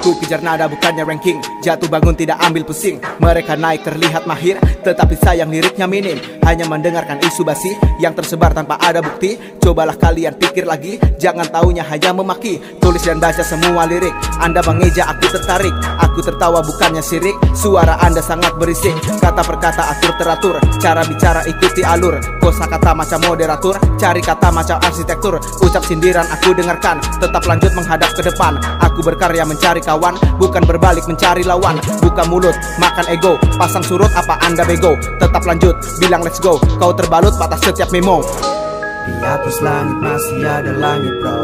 Aku kejar nada bukannya ranking, jatuh bangun tidak ambil pusing. Mereka naik terlihat mahir, tetapi sayang liriknya minim. Hanya mendengarkan isu basi yang tersebar tanpa ada bukti. Cobalah kalian pikir lagi, jangan taunya hanya memaki. Tulis dan baca semua lirik, Anda mengeja aku tertarik. Aku tertawa bukannya sirik, suara Anda sangat berisik. Kata per kata atur teratur, cara bicara ikuti alur. Kosakata macam moderator, cari kata macam arsitektur. Ucap sindiran aku dengarkan, tetap lanjut menghadap ke depan. Aku berkarya mencari kawan, bukan berbalik mencari lawan. Buka mulut, makan ego, pasang surut apa Anda bego. Tetap lanjut, bilang let's go, kau terbalut patah setiap memo. Di atas langit masih ada langit bro,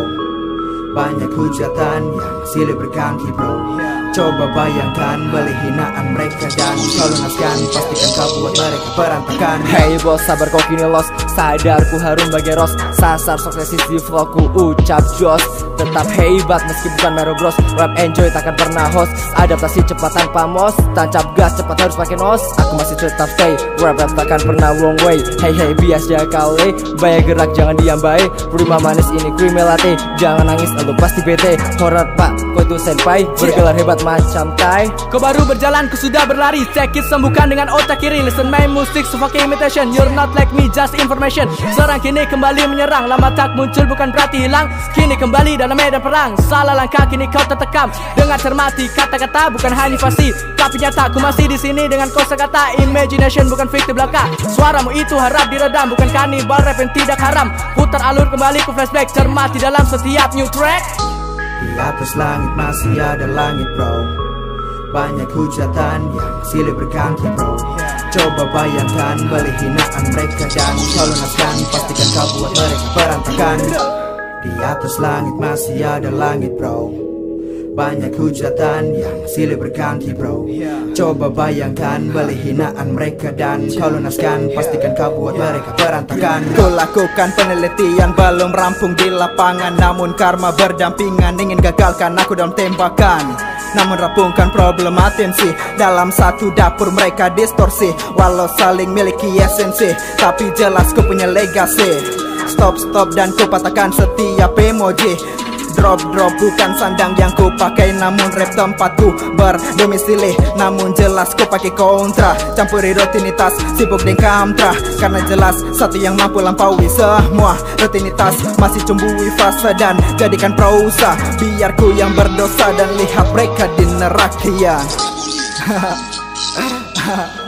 banyak hujatan yang silih berganti bro. Coba bayangkan beli hinaan mereka dan kau lunaskan, pastikan kau buat mereka berantakan. Hey bos, sabar kau kini los, sadarku harum bagai ros. Sasar suksesis di vlogku ucap jos, tetap hebat meski bukan mero bros. Rap enjoy takkan pernah host, adaptasi cepat tanpa mos. Tancap gas cepat harus pakai nos, aku masih tetap stay. Rap takkan pernah wrong way. Hey hey bias jaga kali, banyak gerak jangan diam baik. Prima manis ini creamy latte, jangan nangis atau pasti bete. Horror pak, kau itu senpai, bergelar hebat macam tai. Kau baru berjalan, ku sudah berlari. Check it, sembuhkan dengan otak kiri. Listen my music, so fucking imitation. You're not like me, just information. Serang kini kembali menyerang, lama tak muncul bukan berarti hilang. Kini kembali dalam medan perang, salah langkah kini kau tertekam. Dengar cermati kata-kata bukan hanya fasi, tapi nyata ku masih di sini dengan kosakata imagination bukan fiktif belaka. Suaramu itu harap diredam, bukan kanibal rap yang tidak haram. Putar alur kembali ku flashback, cermati dalam setiap new track. Di atas langit masih ada langit bro, banyak hujatan yang silih berganti bro. Coba bayangkan beli hinaan mereka dan kau lunaskan, pastikan kau buat mereka berantakan. Di atas langit masih ada langit bro, banyak hujatan yang silih berganti bro. Coba bayangkan beli hinaan mereka dan kau lunaskan, pastikan kau buat mereka berantakan. Ku lakukan penelitian belum rampung di lapangan, namun karma berdampingan ingin gagalkan aku dalam tembakan. Namun rampungkan problem atensi, dalam satu dapur mereka distorsi. Walau saling miliki esensi, tapi jelas ku punya legasi. Stop dan ku patahkan setiap emoji. Drop bukan sandang yang ku pakai, namun rap tempatku berdomisili. Namun jelas ku pakai kontra, campuri rutinitas, sibuk dengan kamtra. Karena jelas satu yang mampu lampaui semua rutinitas. Masih cumbui fase dan jadikan prosa, biar ku yang berdosa dan lihat mereka di neraka.